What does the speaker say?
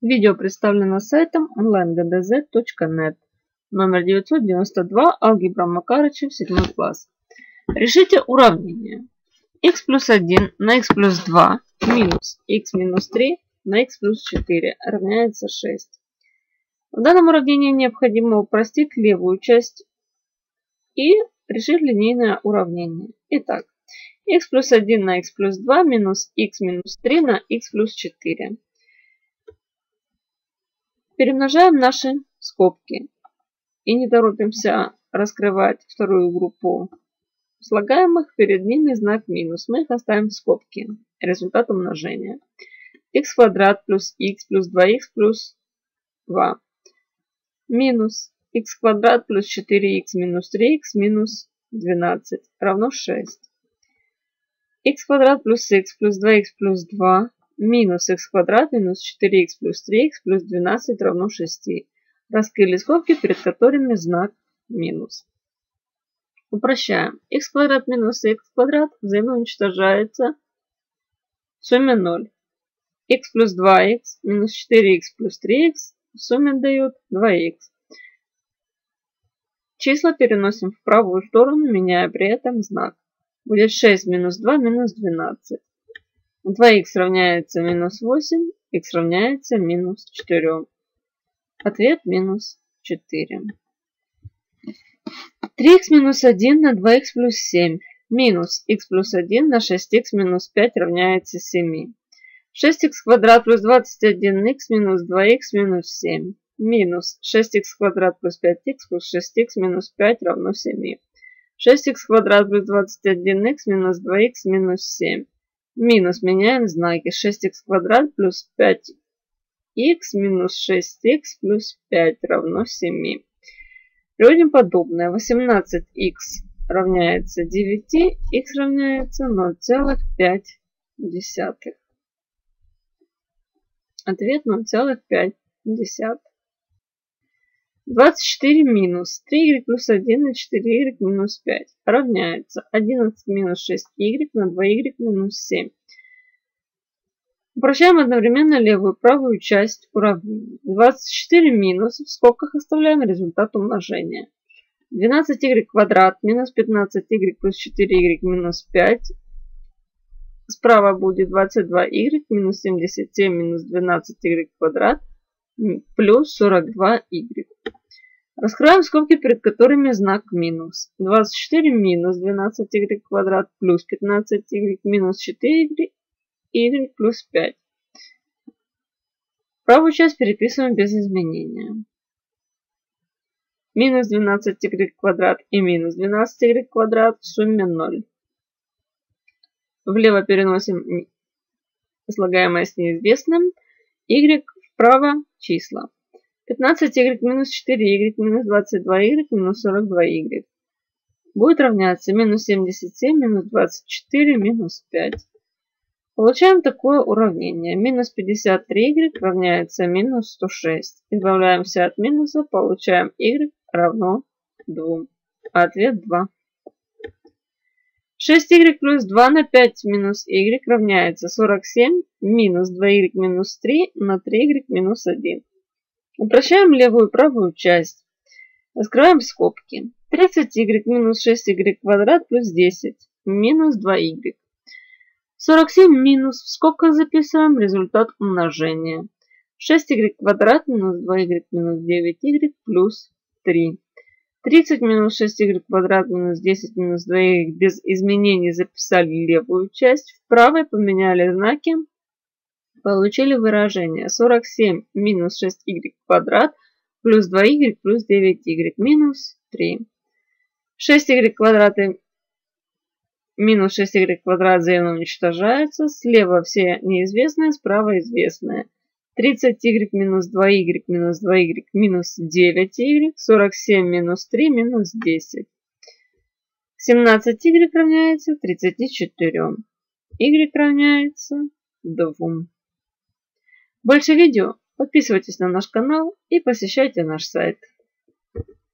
Видео представлено сайтом onlinegdz.net. Номер 992, алгебра Макарыча, 7 класс. Решите уравнение. Х плюс 1 на х плюс 2 минус х минус 3 на х плюс 4 равняется 6. В данном уравнении необходимо упростить левую часть и решить линейное уравнение. Итак, х плюс 1 на х плюс 2 минус х минус 3 на х плюс 4. Перемножаем наши скобки и не торопимся раскрывать вторую группу слагаемых, перед ними знак минус. Мы их оставим в скобке. Результат умножения. Х квадрат плюс х плюс 2х плюс 2 минус х квадрат плюс 4х минус 3х минус 12 равно 6. Х квадрат плюс х плюс 2х плюс 2 минус х квадрат минус 4х плюс 3х плюс 12 равно 6. Раскрыли скобки, перед которыми знак минус. Упрощаем. Х квадрат минус х квадрат взаимоуничтожается в сумме 0. Х плюс 2х минус 4х плюс 3х в сумме дает 2х. Числа переносим в правую сторону, меняя при этом знак. Будет 6 минус 2 минус 12. 2х равняется минус 8, х равняется минус 4. Ответ минус 4. 3х минус 1 на 2х плюс 7 минус х плюс 1 на 6х минус 5 равняется 7. 6х квадрат плюс 21х минус 2х минус 7 минус 6х квадрат плюс 5х плюс 6х минус 5 равно 7. 6х квадрат плюс 21х минус 2х минус 7. Минус меняем знаки. 6х квадрат плюс 5х минус 6х плюс 5 равно 7. Приводим подобное. 18х равняется 9, х равняется 0,5. Ответ 0,5. 24 минус 3y плюс 1 на 4y минус 5 равняется 11 минус 6y на 2y минус 7. Упрощаем одновременно левую и правую часть уравнения. 24 минус, в скобках оставляем результат умножения. 12y квадрат минус 15y плюс 4y минус 5. Справа будет 22y минус 77 минус 12y квадрат плюс 42y. Раскрываем скобки, перед которыми знак минус. 24 минус 12y квадрат плюс 15y минус 4y плюс 5. Правую часть переписываем без изменения. Минус 12y квадрат и минус 12y квадрат в сумме 0. Влево переносим слагаемое с неизвестным. Y вправо числа. 15y минус 4y минус 22y минус 42y. Будет равняться минус 77 минус 24 минус 5. Получаем такое уравнение. Минус 53y равняется минус 106. Избавляемся от минуса, получаем y равно 2. Ответ 2. 6y плюс 2 на 5 минус y равняется 47 минус 2y минус 3 на 3y минус 1. Упрощаем левую и правую часть. Раскрываем скобки. 30y минус 6y квадрат плюс 10 минус 2y. 47 минус, в скобках записываем результат умножения. 6y квадрат минус 2y минус 9y плюс 3. 30 минус 6y квадрат минус 10 минус 2y без изменений записали левую часть. В правой поменяли знаки. Получили выражение 47 минус 6y квадрат плюс 2y плюс 9y минус 3. 6y квадрат и минус 6y квадрат взаимно уничтожаются. Слева все неизвестные, справа известные. 30y минус 2y минус 2y минус 9y. 47 минус 3 минус 10. 17y равняется 34. Y равняется 2. Больше видео подписывайтесь на наш канал и посещайте наш сайт.